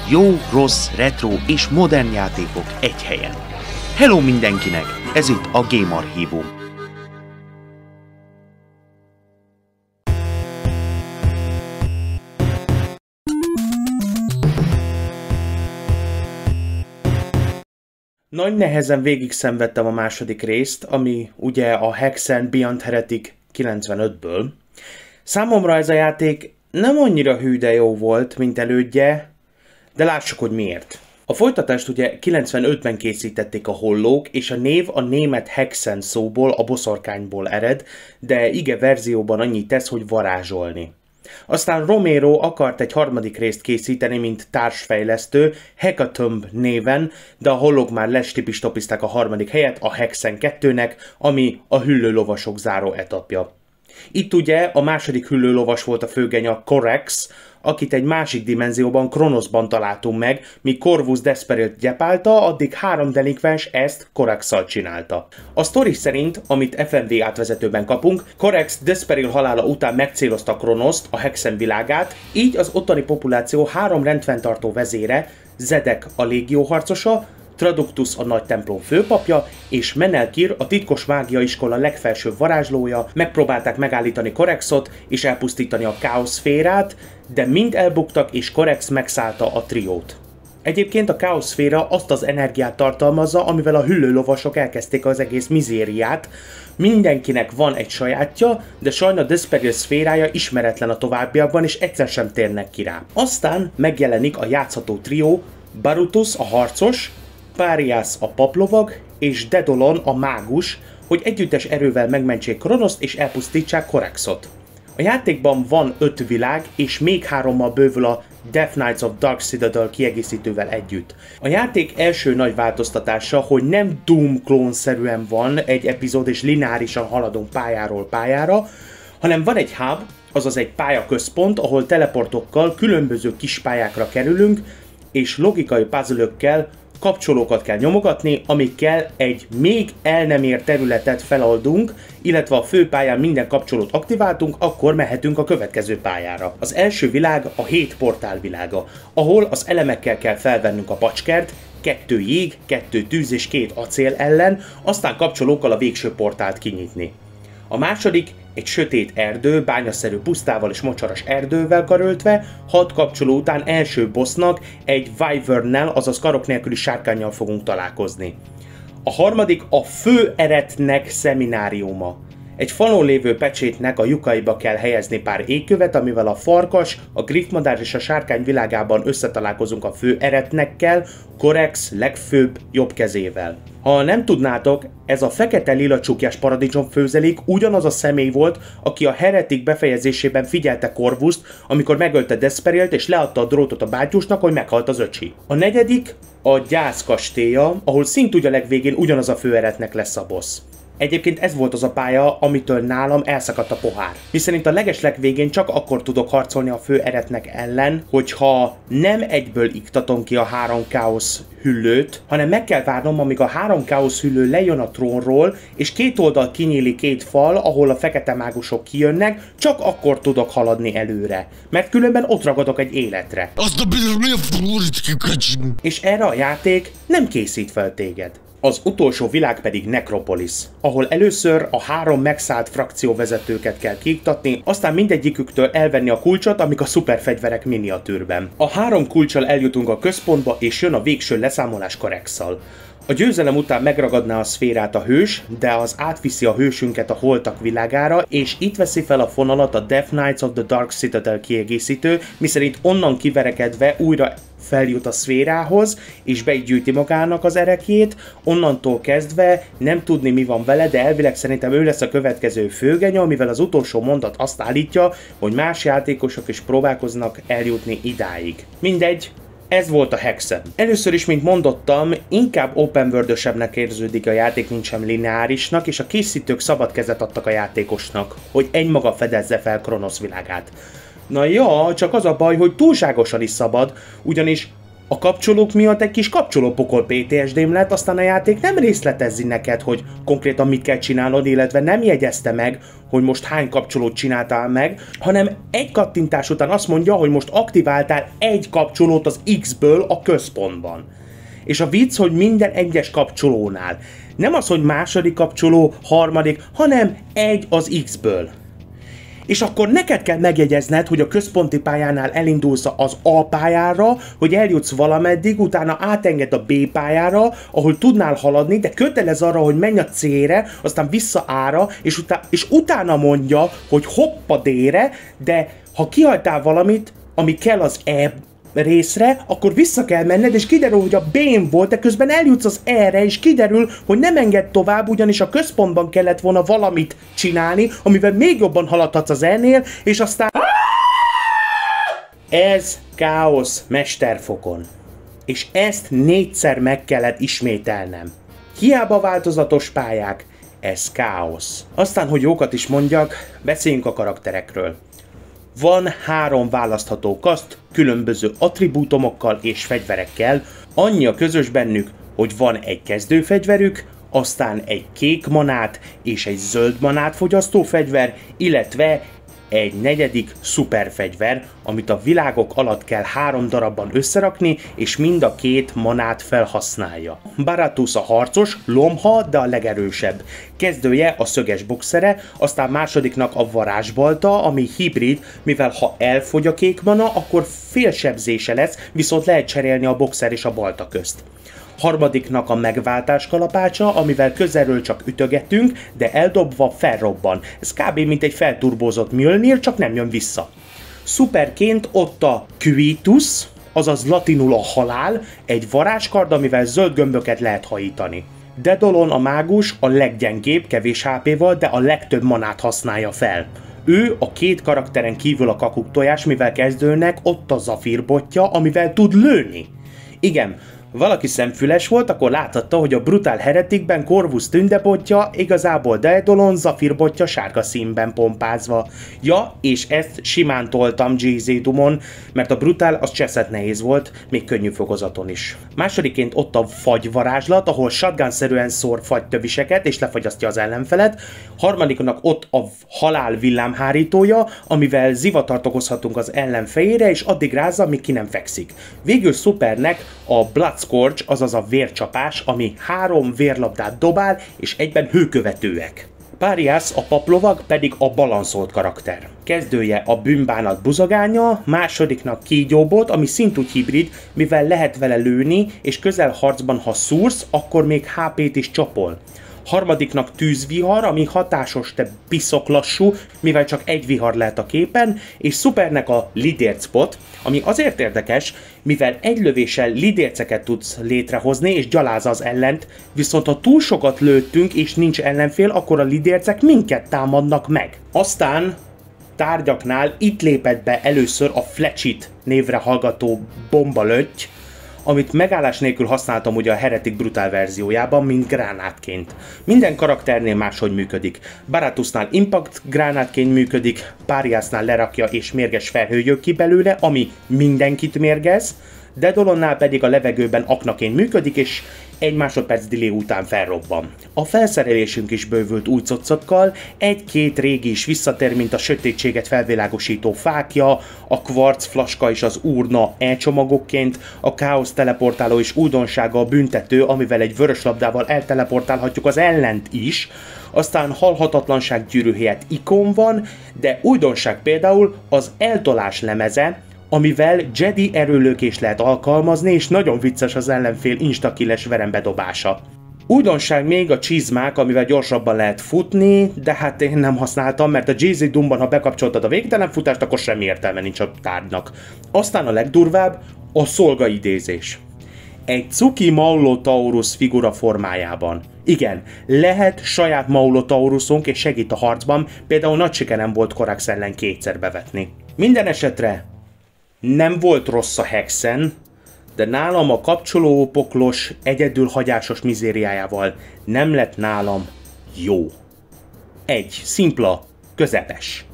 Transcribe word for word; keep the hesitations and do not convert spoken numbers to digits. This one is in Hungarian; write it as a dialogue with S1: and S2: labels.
S1: Jó, rossz, retro és modern játékok egy helyen. Hello mindenkinek! Ez itt a Game Archívum. Nagy nehezen végig szenvedtem a második részt, ami ugye a Hexen Beyond Heretic kilencvenötből. Számomra ez a játék nem annyira hű de jó volt, mint elődje, de lássuk, hogy miért. A folytatást ugye kilencvenötben készítették a Hollók, és a név a német Hexen szóból, a boszorkányból ered, de ige verzióban annyit tesz, hogy varázsolni. Aztán Romero akart egy harmadik részt készíteni, mint társfejlesztő, Hecatomb néven, de a Hollók már lestipistopizták a harmadik helyet a Hexen kettőnek, ami a hüllőlovasok záró etapja. Itt ugye a második hüllőlovas volt a főgenya, Corax, akit egy másik dimenzióban, Kronoszban találtunk meg, míg Corvus Desperilt gyepálta, addig három delinkvens ezt Corax-szal csinálta. A sztori szerint, amit ef em vé átvezetőben kapunk, Corax Desperil halála után megcélozta Kronoszt, a Hexen világát, így az ottani populáció három rendfenntartó vezére, Zedek a légióharcosa, Traductus a nagy templom főpapja, és Menelkir, a titkos mágiaiskola legfelsőbb varázslója megpróbálták megállítani Coraxot és elpusztítani a káoszférát, de mind elbuktak és Corax megszállta a triót. Egyébként a káoszféra azt az energiát tartalmazza, amivel a hüllőlovasok elkezdték az egész mizériát. Mindenkinek van egy sajátja, de sajna Desperil szférája ismeretlen a továbbiakban, és egyszer sem térnek ki rá. Aztán megjelenik a játszható trió, Barutus a harcos, Páriász a paplovag és Dedolon a mágus, hogy együttes erővel megmentsék Kronoszt és elpusztítsák Coraxot. A játékban van öt világ, és még hárommal bővül a Death Knights of Dark Citadel kiegészítővel együtt. A játék első nagy változtatása, hogy nem Doom klónszerűen van egy epizód és lineárisan haladunk pályáról pályára, hanem van egy hub, azaz egy pályaközpont, ahol teleportokkal különböző kis pályákra kerülünk, és logikai puzzle-ökkel kapcsolókat kell nyomogatni, amikkel egy még el nem ért területet feloldunk, illetve a főpályán minden kapcsolót aktiváltunk, akkor mehetünk a következő pályára. Az első világ a hét portál világa, ahol az elemekkel kell felvennünk a pacskert, kettő jég, kettő tűz és két acél ellen, aztán kapcsolókkal a végső portált kinyitni. A második egy sötét erdő, bányaszerű pusztával és mocsaras erdővel karöltve, hat kapcsoló után első bossnak egy Wyvernnel, azaz karok nélküli sárkánnyal fogunk találkozni. A harmadik a fő eretnek szemináriuma. Egy falon lévő pecsétnek a lyukaiba kell helyezni pár égkövet, amivel a farkas, a griffmadár és a sárkány világában összetalálkozunk a fő eretnekkel, Corax legfőbb jobb kezével. Ha nem tudnátok, ez a fekete-lila csukjás paradicsomfőzelék ugyanaz a személy volt, aki a Heretic befejezésében figyelte Corvust, amikor megölte Desperilt és leadta a drótot a bátyúsnak, hogy meghalt az öcsi. A negyedik a gyász kastélya, ahol szintúgy a legvégén ugyanaz a főeretnek lesz a boss. Egyébként ez volt az a pálya, amitől nálam elszakadt a pohár. Miszerint a legeslegvégén csak akkor tudok harcolni a fő eretnek ellen, hogyha nem egyből iktatom ki a három káosz hüllőt, hanem meg kell várnom, amíg a három káosz hüllő lejön a trónról, és két oldal kinyíli két fal, ahol a fekete mágusok kijönnek, csak akkor tudok haladni előre. Mert különben ott ragadok egy életre. És erre a játék nem készít fel téged. Az utolsó világ pedig Necropolis, ahol először a három megszállt frakcióvezetőket kell kiiktatni, aztán mindegyiküktől elvenni a kulcsot, amik a szuperfegyverek miniatűrben. A három kulccsal eljutunk a központba, és jön a végső leszámolás Corax-szal. A győzelem után megragadná a szférát a hős, de az átviszi a hősünket a holtak világára, és itt veszi fel a fonalat a Death Knights of the Dark Citadel kiegészítő, miszerint onnan kiverekedve újra feljut a szférához, és be így gyűjti magának az erekjét, onnantól kezdve nem tudni mi van vele, de elvileg szerintem ő lesz a következő főgenya, mivel az utolsó mondat azt állítja, hogy más játékosok is próbálkoznak eljutni idáig. Mindegy. Ez volt a Hexen. Először is, mint mondottam, inkább open world-ösebbnek érződik a játék, mint sem lineárisnak, és a készítők szabad kezet adtak a játékosnak, hogy egymaga fedezze fel Kronosz világát. Na ja, csak az a baj, hogy túlságosan is szabad, ugyanis A kapcsolók miatt egy kis kapcsolópokol pé té es dém lett, aztán a játék nem részletezzi neked, hogy konkrétan mit kell csinálnod, illetve nem jegyezte meg, hogy most hány kapcsolót csináltál meg, hanem egy kattintás után azt mondja, hogy most aktiváltál egy kapcsolót az X-ből a központban. És a vicc, hogy minden egyes kapcsolónál. Nem az, hogy második kapcsoló, harmadik, hanem egy az X-ből. És akkor neked kell megjegyezned, hogy a központi pályánál elindulsz az A pályára, hogy eljutsz valameddig, utána átenged a B pályára, ahol tudnál haladni, de kötelez arra, hogy menj a C-re, aztán vissza A-ra, és, utá- és utána mondja, hogy hopp a D-re, de ha kihagytál valamit, ami kell az E részre, akkor vissza kell menned, és kiderül, hogy a B-n volt, de közben eljutsz az E-re, és kiderül, hogy nem enged tovább, ugyanis a központban kellett volna valamit csinálni, amivel még jobban haladhatsz az E-nél, és aztán... Ez káosz mesterfokon. És ezt négyszer meg kellett ismételnem. Hiába változatos pályák, ez káosz. Aztán, hogy jókat is mondjak, beszéljünk a karakterekről. Van három választható kaszt, különböző attribútumokkal és fegyverekkel, annyi a közös bennük, hogy van egy kezdőfegyverük, aztán egy kék manát és egy zöld manát fogyasztó fegyver, illetve egy negyedik szuperfegyver, amit a világok alatt kell három darabban összerakni, és mind a két manát felhasználja. Baratus a harcos, lomha, de a legerősebb. Kezdője a szöges boxere, aztán másodiknak a varázsbalta, ami hibrid, mivel ha elfogy a kék mana, akkor félsebzése lesz, viszont lehet cserélni a boxer és a balta közt. Harmadiknak a megváltás kalapácsa, amivel közelről csak ütögetünk, de eldobva felrobban. Ez kb. Mint egy felturbózott Mjölnir, csak nem jön vissza. Szuperként ott a Quitus, azaz latinul a halál, egy varázskard, amivel zöld gömböket lehet hajítani. Dedolon a mágus a leggyengébb, kevés há péval, de a legtöbb manát használja fel. Ő a két karakteren kívül a kakuktojás, mivel kezdőnek ott a zafírbotja, amivel tud lőni. Igen, valaki szemfüles volt, akkor láthatta, hogy a Brutál Heretikben Corvus tündebotja igazából Daedalon zafírbotja sárga színben pompázva. Ja, és ezt simán toltam gé zé Dumon, mert a Brutál az cseszett nehéz volt, még könnyű fokozaton is. Másodiként ott a fagy varázslat, ahol shotgun-szerűen szór fagytöviseket és lefagyasztja az ellenfelet. Harmadiknak ott a halál villámhárítója, amivel zivatart okozhatunk az ellen fejére, és addig rázza, míg ki nem fekszik. Végül szupernek a Blood Scorch, azaz a vércsapás, ami három vérlabdát dobál, és egyben hőkövetőek. Páriász a paplovag pedig a balanszolt karakter. Kezdője a bűnbánat buzogánya, másodiknak kígyóbot, ami szintúgy hibrid, mivel lehet vele lőni, és közelharcban ha szúrsz, akkor még há pét is csapol. Harmadiknak tűzvihar, ami hatásos, de piszok lassú, mivel csak egy vihar lehet a képen, és szupernek a lidércpot, ami azért érdekes, mivel egy lövéssel lidérceket tudsz létrehozni és gyalázza az ellent, viszont ha túl sokat lőttünk és nincs ellenfél, akkor a lidércek minket támadnak meg. Aztán tárgyaknál itt lépett be először a Fletchit névre hallgató bombalötty, amit megállás nélkül használtam ugye a Heretic Brutál verziójában, mint gránátként. Minden karakternél máshogy működik. Baratusnál impact gránátként működik, Páriásnál lerakja és mérges felhő jön ki belőle, ami mindenkit mérgez, Dedolonnál pedig a levegőben aknaként működik, és egy másodperc delay után felrobban. A felszerelésünk is bővült új cuccokkal, egy-két régi is visszatér, mint a sötétséget felvilágosító fákja, a kvarc flaska és az urna e-csomagokként, a káosz teleportáló és újdonsága a büntető, amivel egy vörös labdával elteleportálhatjuk az ellent is, aztán halhatatlanság gyűrű helyett ikon van, de újdonság például az eltolás lemeze, amivel Jedi erőlökést lehet alkalmazni, és nagyon vicces az ellenfél instakilles verembedobása. Újdonság még a csizmák, amivel gyorsabban lehet futni, de hát én nem használtam, mert a gé zé Doomban, ha bekapcsoltad a végtelen futást, akkor semmi értelme nincs a tárgynak. Aztán a legdurvább, a szolgaidézés. Egy cuki Maulotaurus figura formájában. Igen, lehet saját Maulotaurusunk és segít a harcban, például nagy sikerem volt Korax ellen kétszer bevetni. Minden esetre nem volt rossz a Hexen, de nálam a kapcsolópoklos, egyedülhagyásos mizériájával nem lett nálam jó. Egy, szimpla, közepes.